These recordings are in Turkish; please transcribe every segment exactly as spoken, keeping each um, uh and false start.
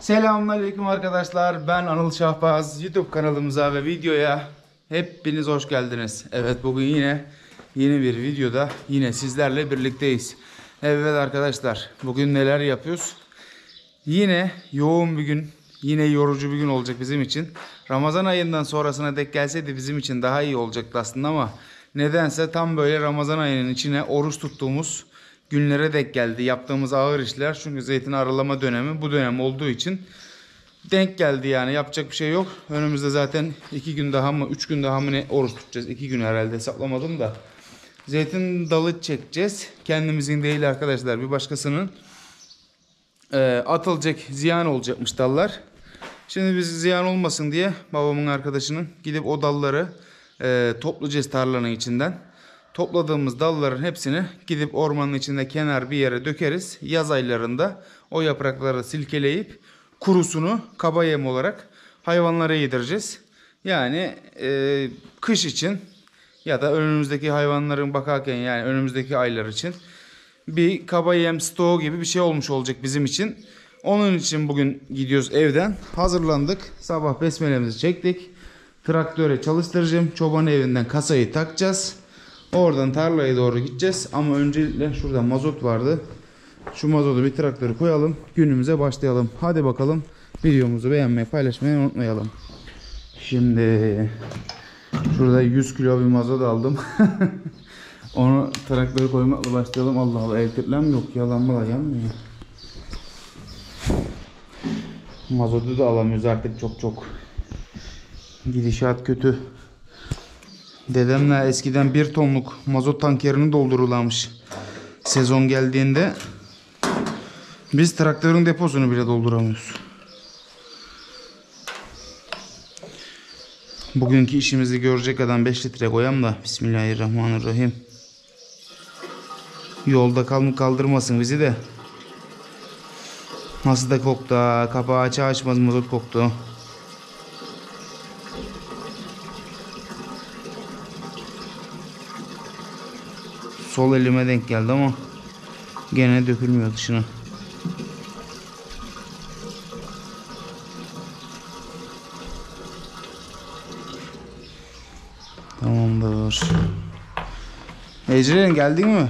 Selamünaleyküm arkadaşlar. Ben Anıl Şahbaz. YouTube kanalımıza ve videoya hepiniz hoş geldiniz. Evet, bugün yine yeni bir videoda yine sizlerle birlikteyiz. Evet arkadaşlar, bugün neler yapıyoruz? Yine yoğun bir gün, yine yorucu bir gün olacak bizim için. Ramazan ayından sonrasına denk gelseydi bizim için daha iyi olacaktı aslında ama nedense tam böyle Ramazan ayının içine oruç tuttuğumuz günlere denk geldi yaptığımız ağır işler. Çünkü zeytin aralama dönemi bu dönem olduğu için denk geldi, yani yapacak bir şey yok. Önümüzde zaten iki gün daha mı üç gün daha mı ne oruç tutacağız? iki gün herhalde, hesaplamadım da. Zeytin dalı çekeceğiz. Kendimizin değil arkadaşlar, bir başkasının. E, atılacak, ziyan olacakmış dallar. Şimdi biz ziyan olmasın diye babamın arkadaşının gidip o dalları e, toplayacağız tarlanın içinden. Topladığımız dalların hepsini gidip ormanın içinde kenar bir yere dökeriz. Yaz aylarında o yaprakları silkeleyip kurusunu kaba yem olarak hayvanlara yedireceğiz. Yani e, kış için ya da önümüzdeki hayvanların bakarken, yani önümüzdeki aylar için bir kaba yem stoğu gibi bir şey olmuş olacak bizim için. Onun için bugün gidiyoruz evden. Hazırlandık. Sabah besmelemizi çektik. Traktöre çalıştıracağım. Çoban evinden kasayı takacağız. Oradan tarlaya doğru gideceğiz. Ama öncelikle şurada mazot vardı. Şu mazotu bir traktöre koyalım. Günümüze başlayalım. Hadi bakalım. Videomuzu beğenmeyi, paylaşmayı unutmayalım. Şimdi şurada yüz kilo bir mazot aldım. Onu traktöre koymakla başlayalım. Allah Allah, elektriklem yok. Yalanmalar yanmıyor. Mazotu da alamıyoruz artık, çok çok. Gidişat kötü. Dedemle eskiden bir tonluk mazot tankerini doldurulamış. Sezon geldiğinde biz traktörün deposunu bile dolduramıyoruz. Bugünkü işimizi görecek adam beş litre koyam da. Bismillahirrahmanirrahim. Yolda kalm kaldırmasın bizi de. Nasıl da koktu ha. Kapağı açar açmaz mazot koktu. Sol elime denk geldi ama gene dökülmüyor dışına. Tamamdır. Ecren, geldin mi?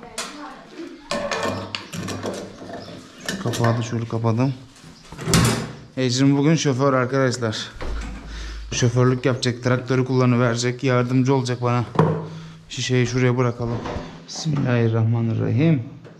Şu kapağı da şöyle kapadım. Ecrin bugün şoför arkadaşlar. Şoförlük yapacak, traktörü kullanıverecek, yardımcı olacak bana. Şişeyi şuraya bırakalım. Bismillahirrahmanirrahim.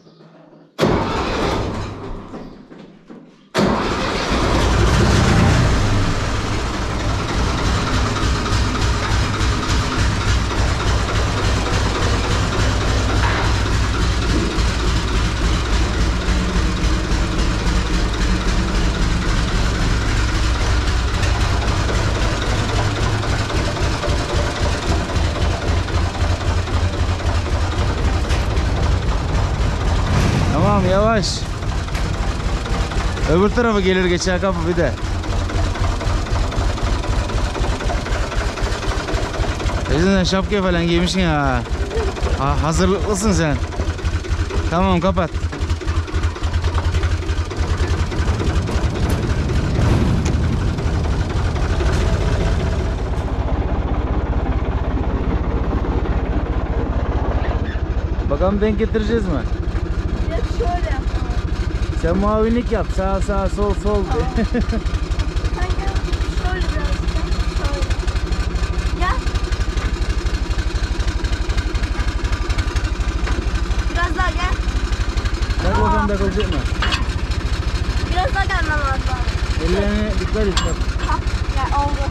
Yavaş. Öbür tarafa gelir geçer kapı bir de. Sen şapka falan giymişsin ya. Ha, hazırlıklısın sen. Tamam, kapat. Bakalım denk getireceğiz mi? Şöyle yap. Sen muavinlik yap. Sağ sağ sol sol. Tamam. Sen gel. Şöyle biraz. Şöyle. Gel. Biraz daha gel. Bak bakalım takılacak mı? Biraz daha gelmem lazım. Ellerine dikkat et bak. Ha, gel oldu.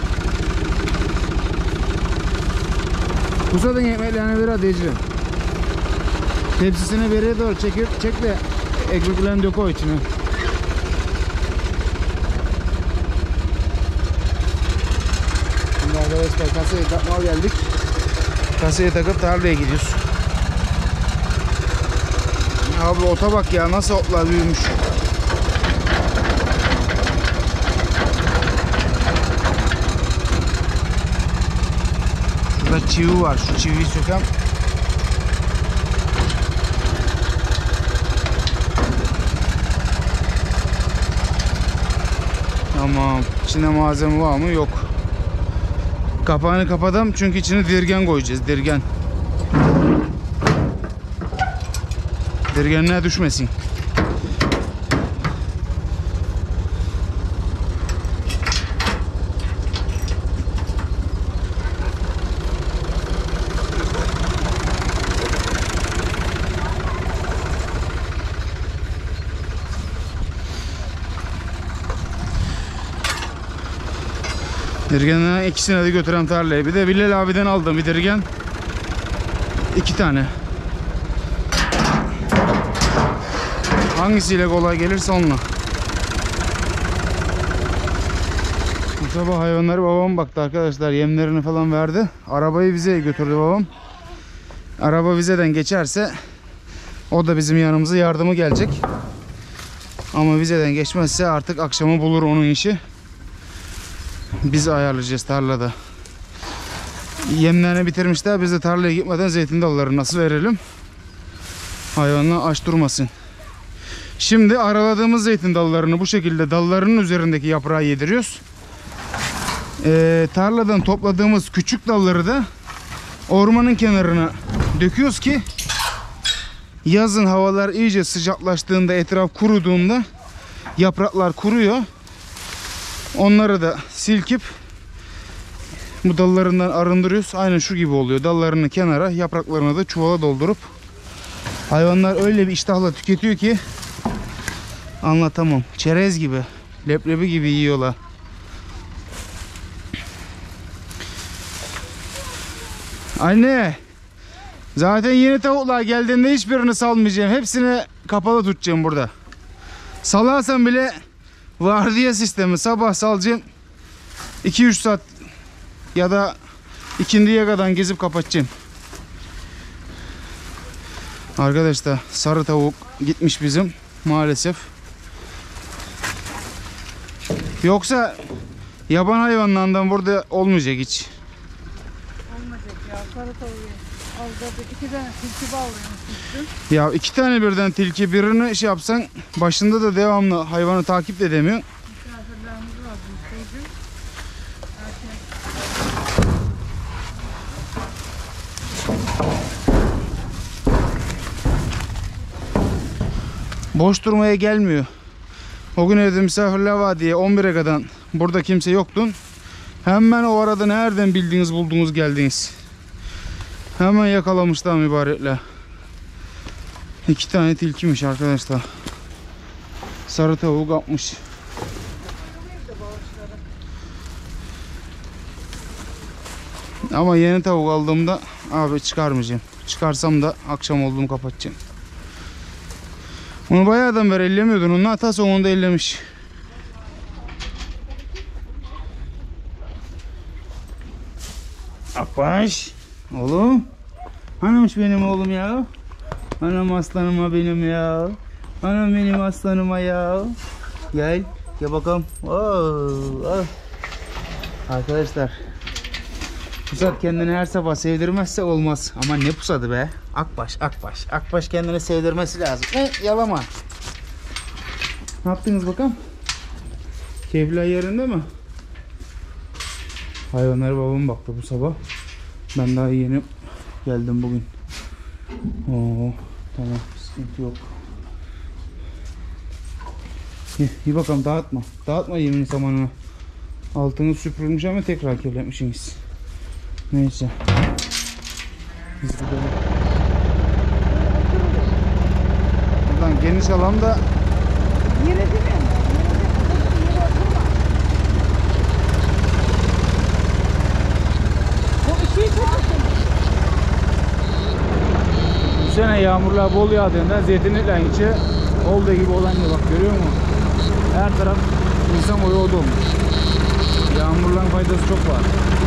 Kusadın ekmeklerini bir hadi Ecrin. Tepsisini beriye doğru çekip çek de ekmeklerini dök o içine. Şimdi arkadaşlar kasayı takmaya geldik. Kasayı takıp tarlaya gidiyoruz. Abi ota bak ya, nasıl otlar büyümüş. Şurada çivi var, şu çiviyi sökem. Tamam. İçinde malzeme var mı? Yok. Kapağını kapadım çünkü içine dirgen koyacağız. Dirgen. Dirgenine düşmesin. Dirgen'den ikisini de götürem tarlaya. Bir de Bilal abiden aldım bir dirgen. İki tane. Hangisiyle kolay gelirse onunla. Bu sabah hayvanları babam baktı arkadaşlar. Yemlerini falan verdi. Arabayı vizeye götürdü babam. Araba vizeden geçerse o da bizim yanımıza yardımı gelecek. Ama vizeden geçmezse artık akşamı bulur onun işi. Biz ayarlayacağız tarlada. Yemlerini bitirmişler. Biz de tarlaya gitmeden zeytin dallarını nasıl verelim? Hayvanlar aç durmasın. Şimdi araladığımız zeytin dallarını bu şekilde dallarının üzerindeki yaprağı yediriyoruz. Ee, tarladan topladığımız küçük dalları da ormanın kenarına döküyoruz ki yazın havalar iyice sıcaklaştığında, etraf kuruduğunda yapraklar kuruyor. Onları da silkip bu dallarından arındırıyoruz. Aynen şu gibi oluyor. Dallarını kenara, yapraklarını da çuvala doldurup hayvanlar öyle bir iştahla tüketiyor ki anlatamam. Çerez gibi, leblebi gibi yiyorlar. Anne, zaten yeni tavuklar geldiğinde hiçbirini salmayacağım. Hepsini kapalı tutacağım burada. Salarsam bile vardiya sistemi, sabah salacağım. iki üç saat ya da ikindiye kadar gezip kapatacağım. Arkadaşlar sarı tavuk gitmiş bizim maalesef. Yoksa yaban hayvanlarından burada olmayacak hiç. Olmayacak ya, sarı tavuğu. Aldı iki tane tilki bağlıyormuşsun. Ya iki tane birden tilki, birini şey yapsan başında da devamlı hayvanı takip edemiyor. Misafirlerimiz var bu çocuğun. Boş durmaya gelmiyor. O gün evde misafirler var diye on bire kadar burada kimse yoktu. Hemen o arada nereden bildiğiniz buldunuz geldiniz. Hemen yakalamışlar mübarekler. İki tane tilkiymiş arkadaşlar. Sarı tavuk atmış. Ama yeni tavuk aldığımda abi çıkarmayacağım. Çıkarsam da akşam olduğumu kapatacağım. Onu bayağıdan beri ellemiyordun. Onun hatası onu da ellemiş. Akbaş. Oğlum. Hanımmış benim oğlum ya. Anam aslanıma benim ya. Anam benim aslanıma ya. Gel. Gel bakalım. Oo, oh. Arkadaşlar. Pusat kendini her sabah sevdirmezse olmaz. Ama ne pusadı be. Akbaş, Akbaş. Akbaş kendini sevdirmesi lazım. E, yalama. Ne yaptınız bakalım? Keyifler yerinde mi? Hayvanlara babam baktı bu sabah. Ben daha yeni geldim bugün. Oo, tamam, sıkıntı yok. İyi, iyi bakalım, dağıtma. Dağıtma yemin samanını. Altını süpürülmüş ama tekrar kirletmişsiniz. Neyse. Biz gidelim. Buradan geniş alanda Yere değil mi? Yere oturma. O ışığı kaçırdın. bu sene yağmurlar bol yağdığında zeytinlikle içi olduğu gibi olan gibi bak, görüyor musun? Her taraf insan boyu oldu olmuş. Yağmurların faydası çok var.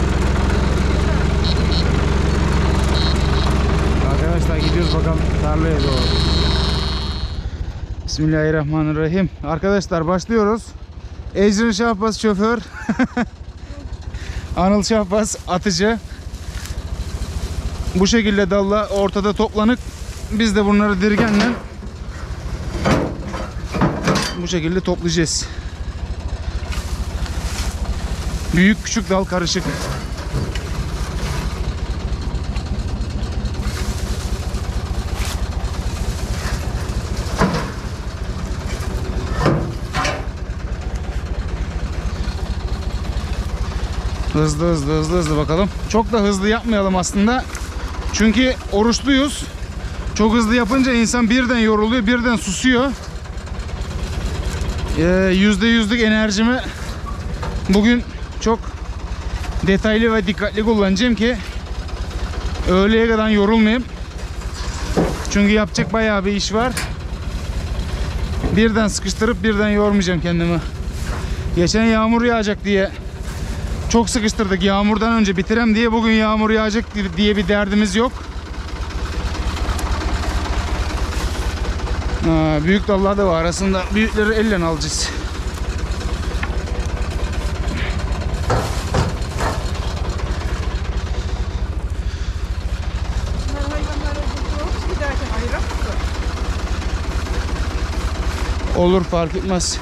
Arkadaşlar gidiyoruz bakalım tarlaya doğru. Bismillahirrahmanirrahim. Arkadaşlar başlıyoruz. Ecrin Şahbaz şoför. Anıl Şahbaz atıcı. Bu şekilde dalla ortada toplanık. Biz de bunları dirgenle bu şekilde toplayacağız. Büyük küçük dal karışık. Hızlı hızlı hızlı hızlı bakalım. Çok da hızlı yapmayalım aslında. Çünkü oruçluyuz. Çok hızlı yapınca insan birden yoruluyor, birden susuyor. Ee, yüzde yüzlük enerjimi bugün çok detaylı ve dikkatli kullanacağım ki öğleye kadar yorulmayayım. Çünkü yapacak bayağı bir iş var. Birden sıkıştırıp birden yormayacağım kendimi. Geçen yağmur yağacak diye çok sıkıştırdık. Yağmurdan önce bitirem diye, bugün yağmur yağacak diye bir derdimiz yok. Aa, büyük dallar da var arasında. Büyükleri elle alacağız. Bunlar hayvanlara götürüyoruz, giderken ayırak mısın? Olur, fark etmez.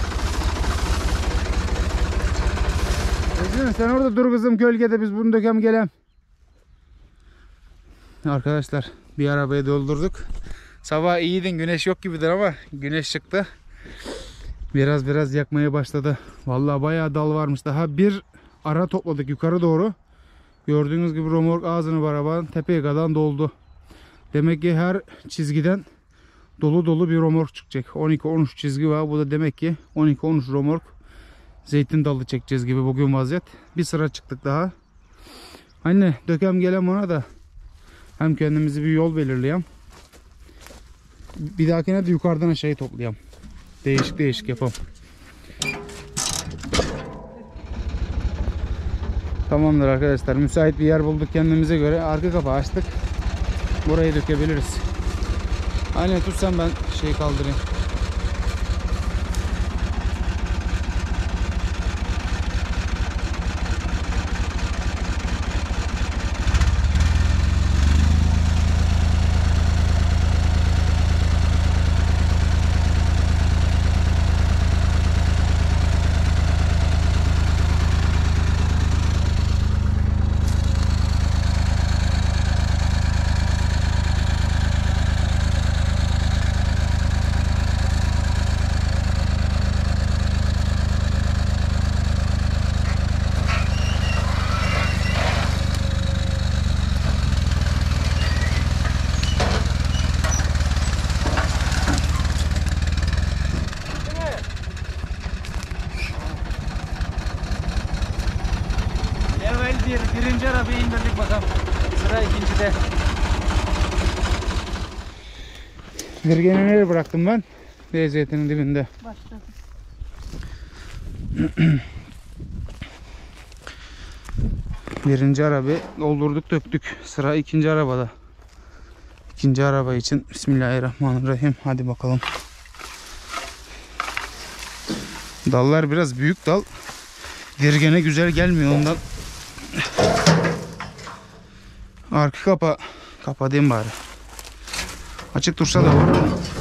Ezgi, sen orada dur kızım gölgede, biz bunu dökem gelem. Arkadaşlar bir arabayı doldurduk. Sabah iyiydin, güneş yok gibidir ama güneş çıktı. Biraz biraz yakmaya başladı. Vallahi bayağı dal varmış. Daha bir ara topladık yukarı doğru. Gördüğünüz gibi romork ağzını var arabanın tepeye kadar doldu. Demek ki her çizgiden dolu dolu bir romork çıkacak. on iki on üç çizgi var. Bu da demek ki on iki on üç romork zeytin dalı çekeceğiz gibi bugün vaziyet. Bir sıra çıktık daha. Anne dökem gelem ona da hem kendimizi bir yol belirleyeyim. Bir dahakine de yukarıdan aşağıya toplayalım. Değişik değişik yapalım. Tamamdır arkadaşlar. Müsait bir yer bulduk kendimize göre. Arka kapağı açtık. Burayı dökebiliriz. Aynen, tutsan ben şeyi kaldırayım. Bir, birinci arabayı indirdik bakalım. Sıra ikincide. Virgeni nereye bıraktım ben? Bir zeytinin dibinde. Başladı. Birinci arabayı doldurduk döktük. Sıra ikinci arabada. İkinci araba için Bismillahirrahmanirrahim. Hadi bakalım. Dallar biraz büyük dal. Virgene güzel gelmiyor ondan. Arka kapa kapatayım bari. Açık dursa da olur.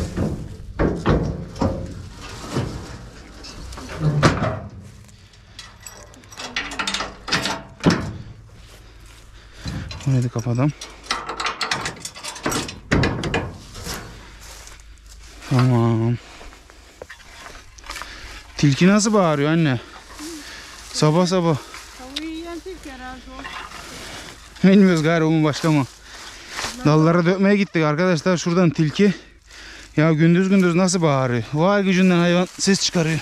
Bunu da kapatalım. Tamam. Tilki nasıl bağırıyor anne? Sabah sabah. Tavuğu yiyen tilki herhalde o. Bilmiyoruz gari o mu başka mı? Dallara dökmeye gittik arkadaşlar, şuradan tilki. Ya gündüz gündüz nasıl bağırıyor? Vay gücünden hayvan ses çıkarıyor.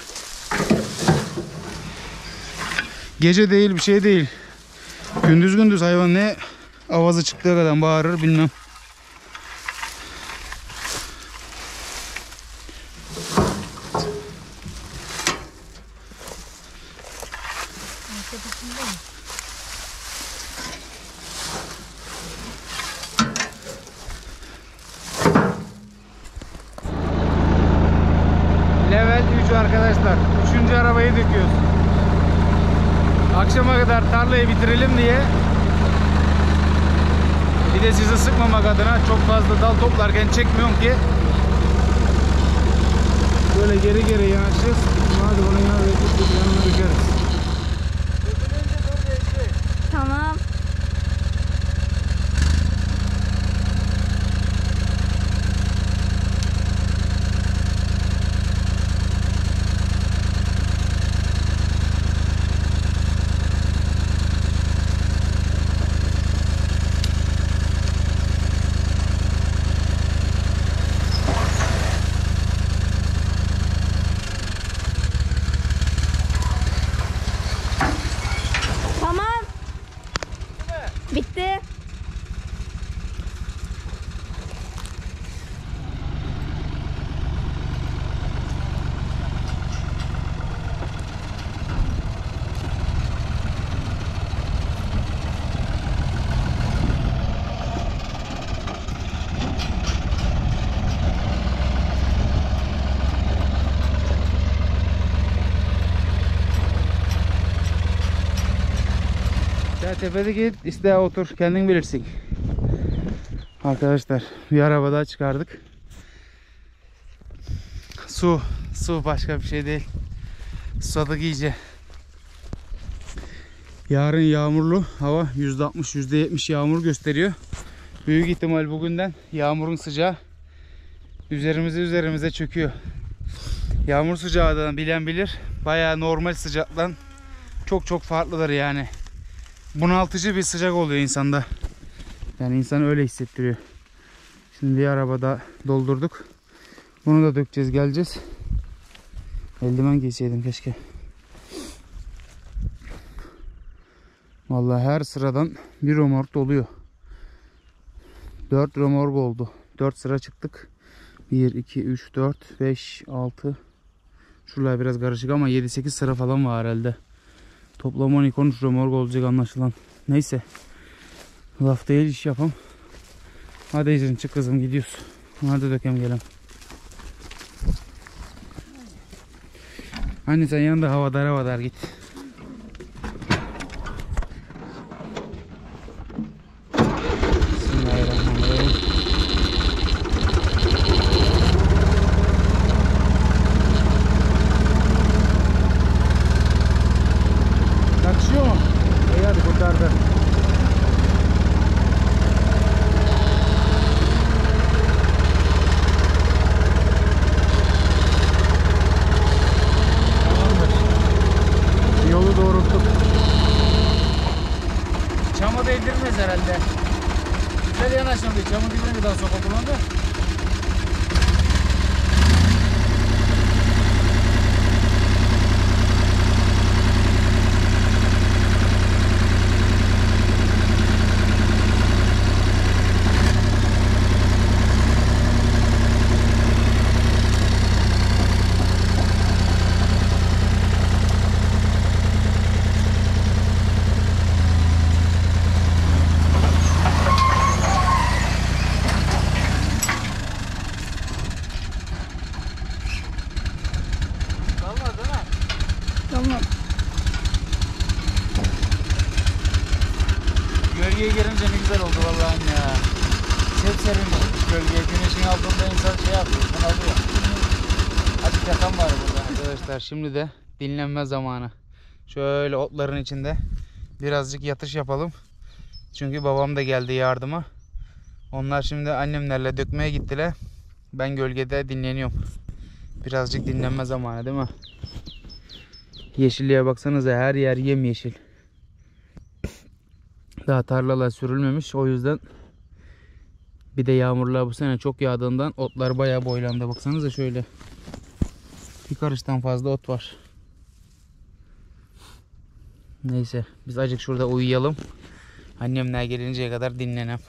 Gece değil, bir şey değil. Gündüz gündüz hayvan ne avazı çıktığı kadar bağırır bilmem. Level üç arkadaşlar. Üçüncü arabayı döküyoruz. Akşama kadar tarlayı bitirelim diye. Bir de sizi sıkmamak adına çok fazla dal toplarken çekmiyorum ki. Böyle geri geri yanaşacağız. Hadi bunu yanına dökeriz. Ya tepede git, iste otur, kendin bilirsin. Arkadaşlar bir araba daha çıkardık. Su, su başka bir şey değil. Susadık iyice. Yarın yağmurlu hava, yüzde altmış yüzde yetmiş yağmur gösteriyor. Büyük ihtimal bugünden yağmurun sıcağı üzerimize üzerimize çöküyor. Yağmur sıcağından bilen bilir. Bayağı normal sıcaktan çok çok farklıdır yani. Bunaltıcı bir sıcak oluyor insanda. Yani insan öyle hissettiriyor. Şimdi bir arabada doldurduk. Bunu da dökeceğiz, geleceğiz. Eldiven giyseydim keşke. Vallahi her sıradan bir römork doluyor. dört römork oldu. dört sıra çıktık. bir, iki, üç, dört, beş, altı. Şuralar biraz karışık ama yedi sekiz sıra falan var herhalde. Toplam on iki on üç römork olacak anlaşılan. Neyse. Laf değil, iş yapam. Hadi Ecrin çık kızım, gidiyoruz. Hadi dökem gelelim. Anne sen yanında havadar havadar git. Bismillahirrahmanirrahim. Yakışıyor mu? İyi hadi kurtardı. Yolu doğrulttuk. Çamı değdirmez herhalde. Güzel yanaşmadı. Çamı dibine daha sopa kullandı. Tamam. Gölgeye girince ne güzel oldu vallahi anne ya. Hep serin gölgeye, güneşin altında insan şey yapıyor, bunalıyor. Hadi yakan var burada. Arkadaşlar şimdi de dinlenme zamanı. Şöyle otların içinde birazcık yatış yapalım. Çünkü babam da geldi yardıma. Onlar şimdi annemlerle dökmeye gittiler. Ben gölgede dinleniyorum. Birazcık dinlenme zamanı değil mi? Yeşilliğe baksanıza, her yer yemyeşil. Daha tarlalar sürülmemiş, o yüzden bir de yağmurlar bu sene çok yağdığından otlar bayağı boylandı. Baksanıza şöyle. Bir karıştan fazla ot var. Neyse biz azıcık şurada uyuyalım. Annemler gelinceye kadar dinlenem.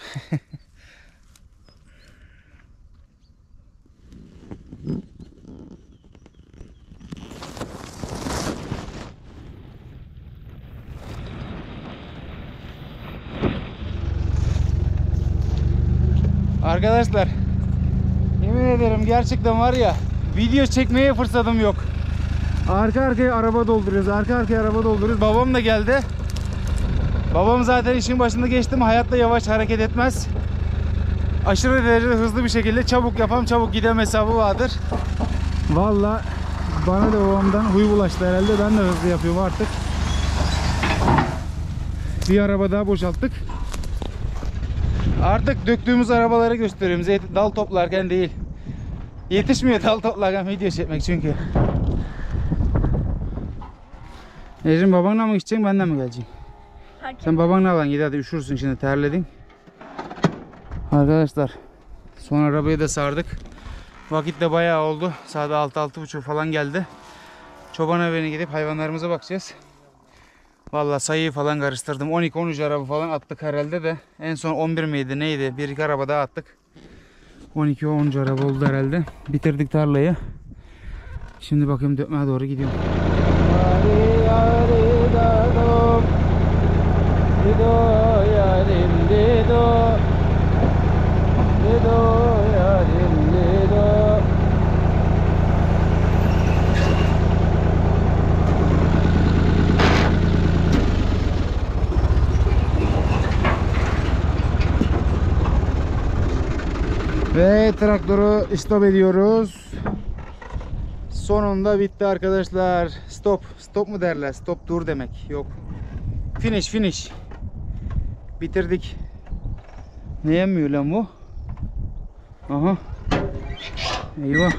Arkadaşlar yemin ederim gerçekten var ya, video çekmeye fırsatım yok. Arka arkaya araba dolduruyoruz. Arka arkaya araba dolduruyoruz. Babam da geldi. Babam zaten işin başında geçti mi hayatta yavaş hareket etmez. Aşırı derecede hızlı bir şekilde çabuk yapam çabuk gidem hesabı vardır. Vallahi bana da babamdan huy bulaştı herhalde. Ben de hızlı yapıyorum artık. Bir araba daha boşalttık. Artık döktüğümüz arabaları gösteriyorum. Zeytin, dal toplarken değil. Yetişmiyor dal toplarken video çekmek çünkü. Ecrin babanla mı gideceksin, benden mi geleceksin? Sen babanla falan git hadi, üşürsün şimdi, terledin. Arkadaşlar son arabayı da sardık. Vakit de bayağı oldu. Saat altı altı buçuk falan geldi. Çoban evine gidip hayvanlarımıza bakacağız. Vallahi sayıyı falan karıştırdım. on iki on üç araba falan attık herhalde de. En son on bir miydi neydi? Bir iki araba daha attık. on iki on üç araba oldu herhalde. Bitirdik tarlayı. Şimdi bakayım dökmeye doğru gidiyorum. Ve traktörü stop ediyoruz. Sonunda bitti arkadaşlar. Stop. Stop mu derler? Stop dur demek. Yok. Finish finish. Bitirdik. Ne yemiyor lan bu? Aha. Eyvah.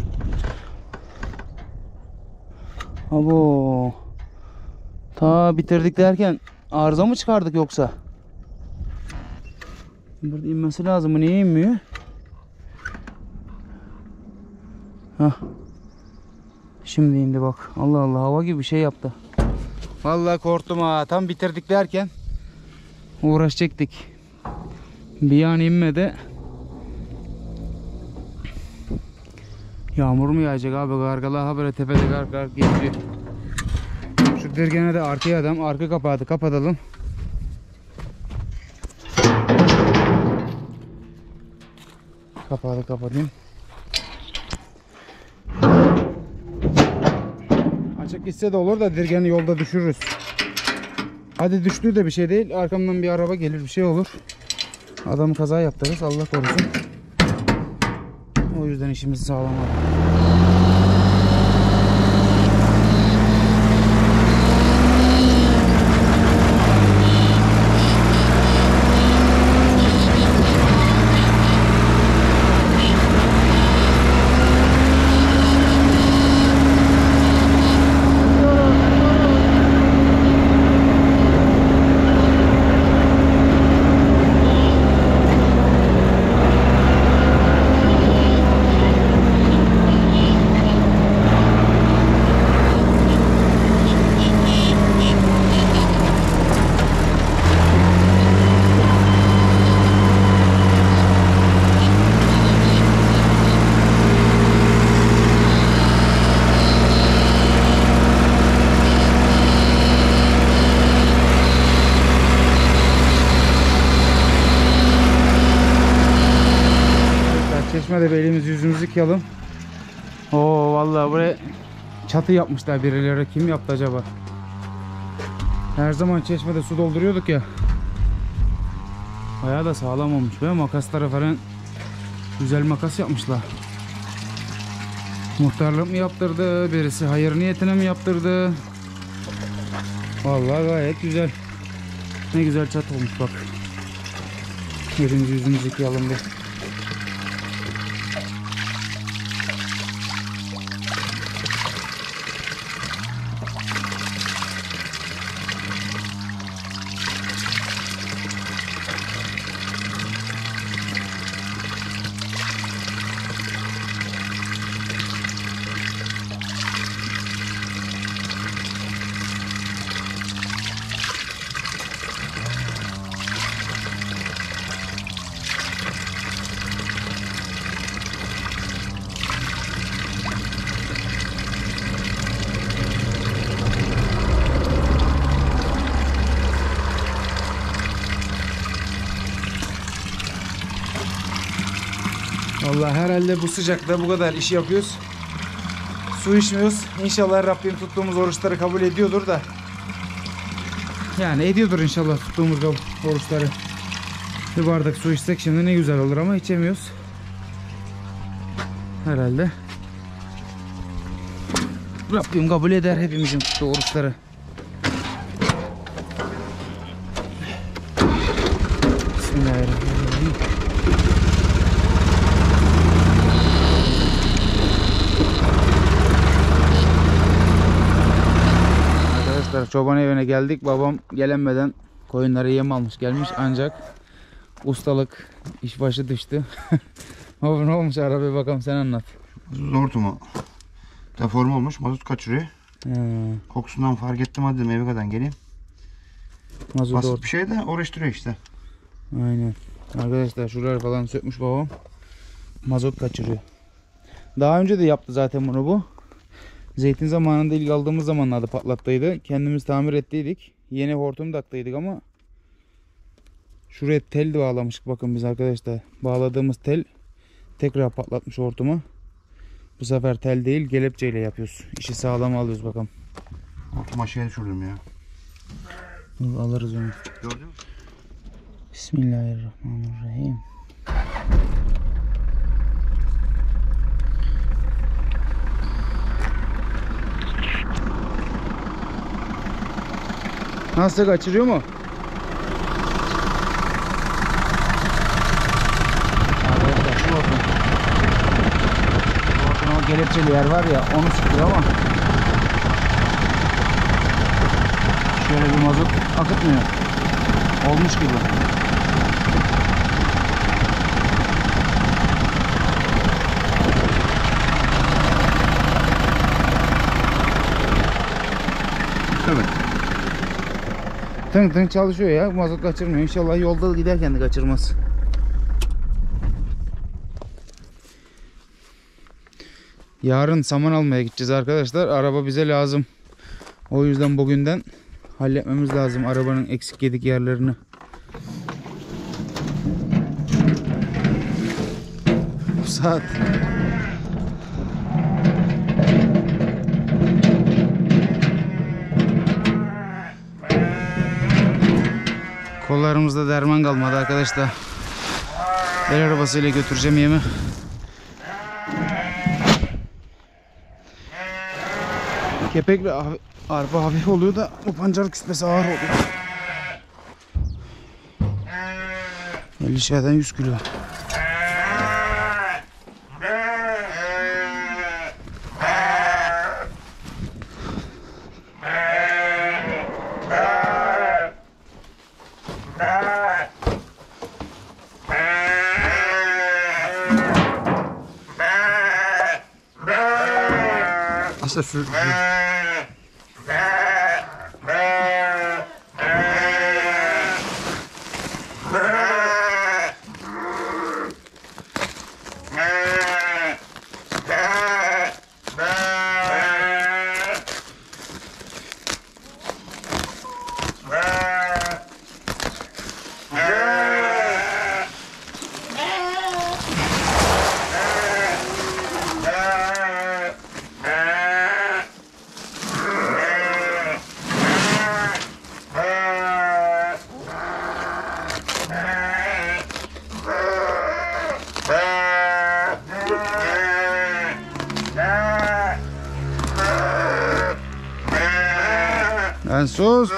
Abo. Ta bitirdik derken arıza mı çıkardık yoksa? Burada inmesi lazım mı? Niye inmiyor? Hah. Şimdi indi bak. Allah Allah, hava gibi bir şey yaptı. Vallahi korktum ha. Tam bitirdik derken uğraşacaktık. Bir an inmedi. Yağmur mu yağacak abi? Gargalar böyle tepede gar gar geçiyor. Şu dirgene de arkaya adam. Arka kapağı kapatalım. Kapağı kapatayım. Açık gitse de olur da dirgeni yolda düşürürüz. Hadi düştüğü de bir şey değil. Arkamdan bir araba gelir, bir şey olur. Adamı kaza yaptırırız. Allah korusun. O yüzden işimizi sağlam alalım. Çeşmede bir elimizi yüzümüzü yıkayalım. Oo vallahi buraya çatı yapmışlar birileri. Kim yaptı acaba? Her zaman çeşmede su dolduruyorduk ya. Bayağı da sağlam olmuş be. Makasları falan güzel makas yapmışlar. Muhtarlık mı yaptırdı? Birisi hayır niyetine mi yaptırdı? Vallahi gayet güzel. Ne güzel çatı olmuş bak. Elimizi yüzümüzü yıkayalım bir. Vallahi herhalde bu sıcakta bu kadar iş yapıyoruz. Su içmiyoruz. İnşallah Rabbim tuttuğumuz oruçları kabul ediyordur da. Yani ediyordur inşallah tuttuğumuz oruçları. Bir bardak su içsek şimdi ne güzel olur ama içemiyoruz. Herhalde Rabbim kabul eder hepimizin tuttuğu oruçları. Bismillahirrahmanirrahim. Arkadaşlar çoban evine geldik. Babam gelemeden koyunları yem almış gelmiş ancak ustalık işbaşı düştü. Baba ne olmuş arabaya bakalım sen anlat. Zortumu deform olmuş, mazot kaçırıyor. Hmm. Kokusundan fark ettim, hadi dedim eve kadar geleyim. Mazot Basit doğru. bir şey de uğraştırıyor işte. Aynen. Arkadaşlar şuraları falan sökmüş babam. Mazot kaçırıyor. Daha önce de yaptı zaten bunu bu. Zeytin zamanında ilk aldığımız zamanlarda patlattıydı. Kendimiz tamir ettiydik. Yeni hortum taktıydık ama şuraya tel de bağlamıştık bakın biz arkadaşlar. Bağladığımız tel tekrar patlatmış hortumu. Bu sefer tel değil kelepçeyle yapıyoruz. İşi sağlam alıyoruz bakalım. Hortum aşağıya düşürdüm ya. Alırız onu. Gördün mü? Bismillahirrahmanirrahim. Nasıl, kaçırıyor mu? Arkadaşlar şu hortum. Hortum o kelepçeli yer var ya, onu sıkıyor ama şöyle bir mazot akıtmıyor. Olmuş gibi. Evet. Tınk tınk çalışıyor ya. Mazot kaçırmıyor. İnşallah yolda giderken de kaçırmaz. Yarın saman almaya gideceğiz arkadaşlar. Araba bize lazım. O yüzden bugünden halletmemiz lazım arabanın eksik yedik yerlerini. Bu saat. Kollarımızda derman kalmadı arkadaşlar. El arabasıyla götüreceğim yemi. Kepekle arpa hafif oluyor da bu pancar küspesi ağır oluyor. elli şeyden yüz kilo. Aslında sür... sür- Lan sus.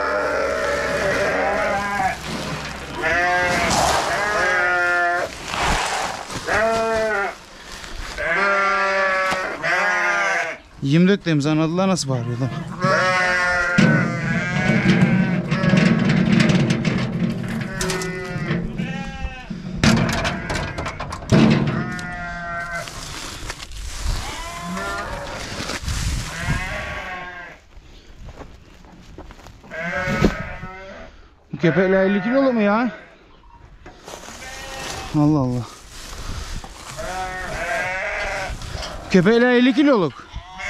yirmi dört dedim, anladılar nasıl bağırıyor da. Bu kepekle elli kilolu mu ya? Allah Allah. Kepekle elli kiloluk.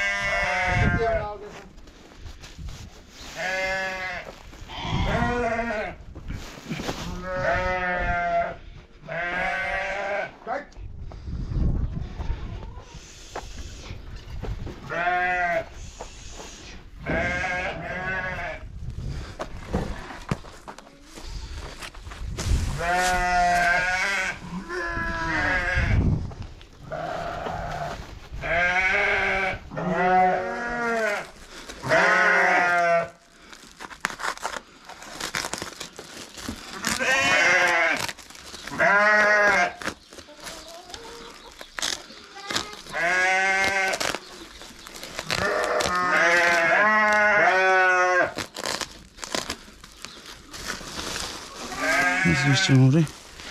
Nasıl geçeceğim orayı?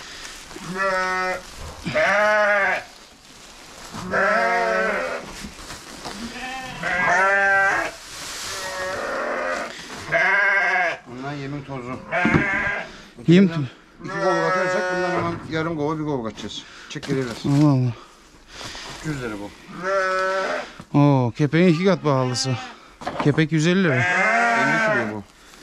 Bundan yemin tozu. Yem. İki kova atarsak bundan hemen yarım kova bir kova atacağız. Çek geri versin. Allah Allah. iki yüz lira bu. Oo, kepeğin iki kat pahalısı. Kepek yüz elli lira. elli kilo bu.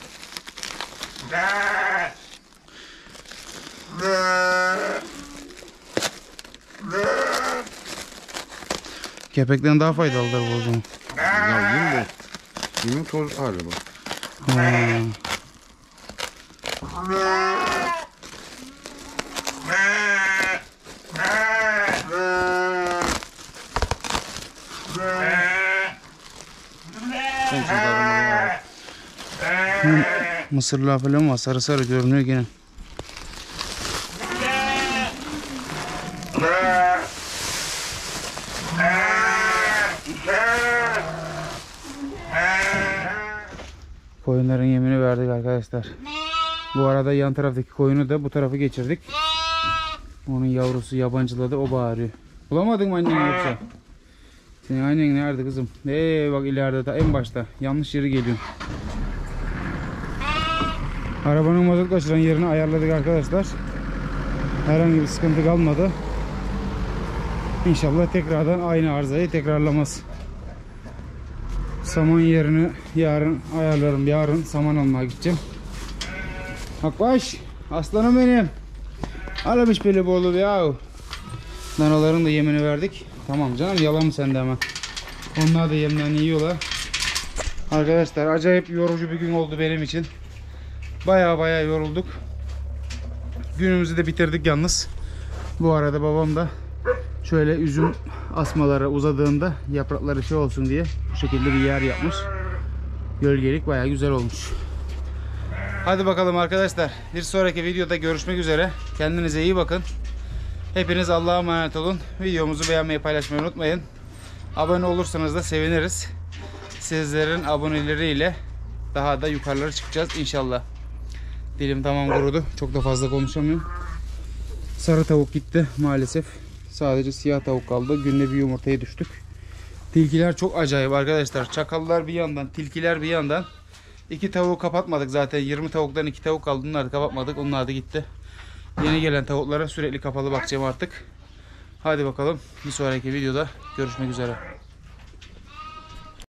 Kepekten daha faydalıdır bu o zaman. Ya yem bu. Yemin toz hali bu. Ha. Sen şimdi aramadan al. Mısırlar falan var. Sarı sarı görünüyor gene. Koyunların yemini verdik arkadaşlar. Bu arada yan taraftaki koyunu da bu tarafa geçirdik. Onun yavrusu yabancıladı, o bağırıyor. Bulamadın mı anneni yoksa? Senin annen nerede kızım? Eee bak ileride ta en başta. Yanlış yere geliyorsun. Arabanın mazot kaçıran yerini ayarladık arkadaşlar. Herhangi bir sıkıntı kalmadı. İnşallah tekrardan aynı arızayı tekrarlamaz. Saman yerini yarın ayarlarım. Yarın saman almaya gideceğim. Akbaş, aslanım benim. Alamış böyle bolu ya. Danaların da yemini verdik. Tamam canım, yalan mı sende hemen? Onlar da yemlerini yiyorlar. Arkadaşlar acayip yorucu bir gün oldu benim için. Baya baya yorulduk. Günümüzü de bitirdik yalnız. Bu arada babam da şöyle üzüm asmaları uzadığında yaprakları şey olsun diye bu şekilde bir yer yapmış. Gölgelik baya güzel olmuş. Hadi bakalım arkadaşlar. Bir sonraki videoda görüşmek üzere. Kendinize iyi bakın. Hepiniz Allah'a emanet olun. Videomuzu beğenmeyi, paylaşmayı unutmayın. Abone olursanız da seviniriz. Sizlerin aboneleriyle daha da yukarılara çıkacağız inşallah. Dilim tamam kurudu. Çok da fazla konuşamıyorum. Sarı tavuk gitti maalesef. Sadece siyah tavuk kaldı. Günde bir yumurtaya düştük. Tilkiler çok acayip arkadaşlar. Çakallar bir yandan, tilkiler bir yandan. İki tavuğu kapatmadık zaten. yirmi tavuktan iki tavuk kaldı. Onları da kapatmadık. Onlar da gitti. Yeni gelen tavuklara sürekli kapalı bakacağım artık. Hadi bakalım. Bir sonraki videoda görüşmek üzere.